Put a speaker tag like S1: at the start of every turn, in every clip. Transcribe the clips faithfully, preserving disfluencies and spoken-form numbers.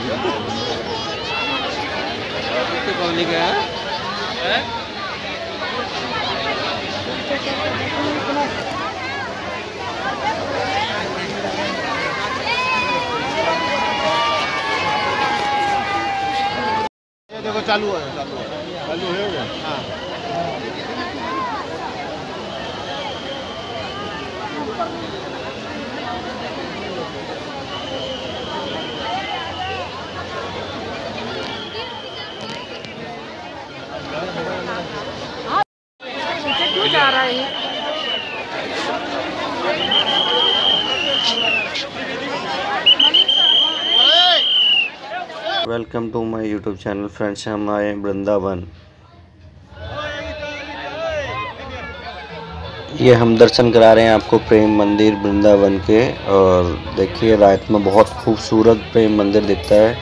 S1: Public है।
S2: देखो चालू है, चालू है, चालू है वो। हाँ
S3: क्यों जा रहा है?
S4: Welcome to my YouTube channel friends. हम आए वृंदावन। ये हम दर्शन करा रहे हैं आपको प्रेम मंदिर वृंदावन के। और देखिए रात में बहुत खूबसूरत प्रेम मंदिर दिखता है।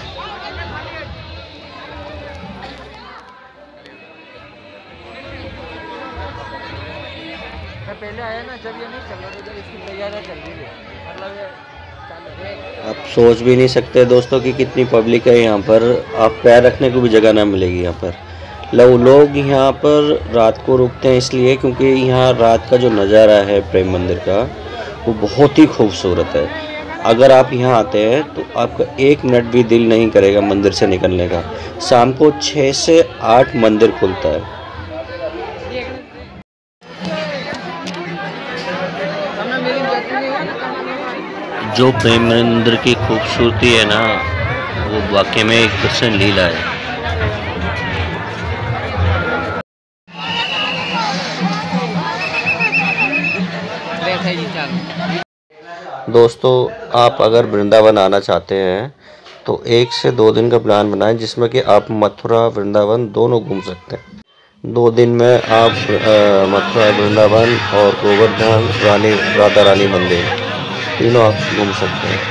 S1: मैं पहले आया ना, जब ये नहीं चल रहा था, जब इसकी तैयारियां चल रही थी, मतलब
S4: आप सोच भी नहीं सकते दोस्तों कि कितनी पब्लिक है यहाँ पर। आप पैर रखने को भी जगह ना मिलेगी यहाँ पर। लोग लोग यहाँ पर रात को रुकते हैं इसलिए क्योंकि यहाँ रात का जो नज़ारा है प्रेम मंदिर का वो बहुत ही खूबसूरत है। अगर आप यहाँ आते हैं तो आपका एक मिनट भी दिल नहीं करेगा मंदिर से निकलने का। शाम को छः से आठ मंदिर खुलता है। जो प्रेम मंदिर की खूबसूरती है ना, वो वाकई में एक कृष्ण लीला है। दोस्तों आप अगर वृंदावन आना चाहते हैं तो एक से दो दिन का प्लान बनाएं जिसमें कि आप मथुरा वृंदावन दोनों घूम सकते हैं। दो दिन में आप मथुरा वृंदावन और गोवर्धन रानी राधा रानी मंदिर तीनों आप घूम सकते हैं।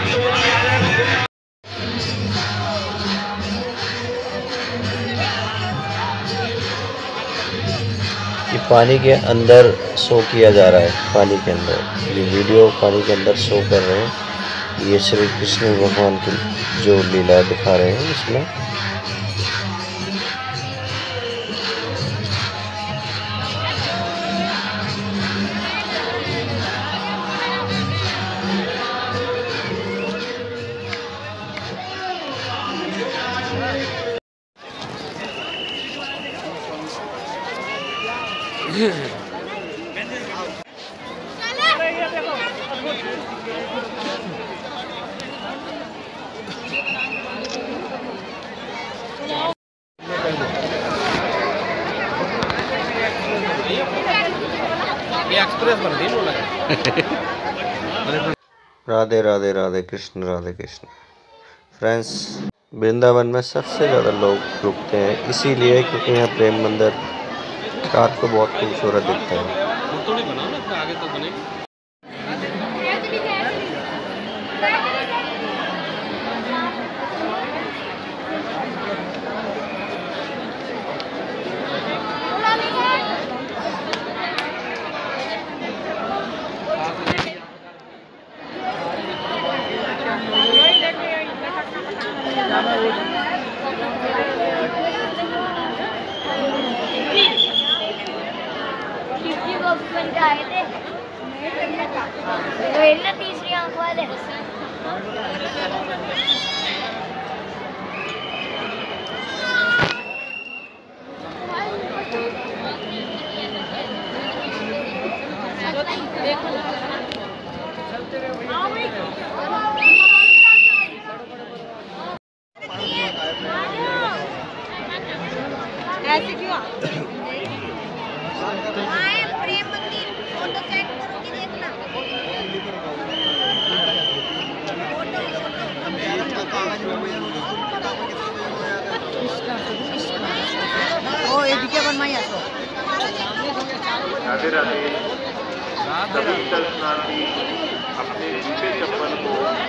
S4: ये पानी के अंदर शो किया जा रहा है। पानी के अंदर ये वीडियो पानी के अंदर शो कर रहे हैं। ये श्री कृष्ण भगवान की जो लीला दिखा रहे हैं इसमें।
S1: एक्सप्रेस बन रही बोला
S4: राधे राधे राधे कृष्ण राधे कृष्ण। फ्रेंड्स वृंदावन में सबसे ज़्यादा लोग रुकते हैं इसीलिए क्योंकि यहाँ प्रेम मंदिर रात को बहुत खूबसूरत दिखता है।
S1: आगे तो बने।
S5: तीसरी आंख वाले ऐसे क्यों प्रेम मंदिर फोटो चेक करूंगी देखना। ओ ये भी क्या बनवाई आपको?
S6: राधे राधे। सभी दर्शनार्थी अपने जूते चप्पल को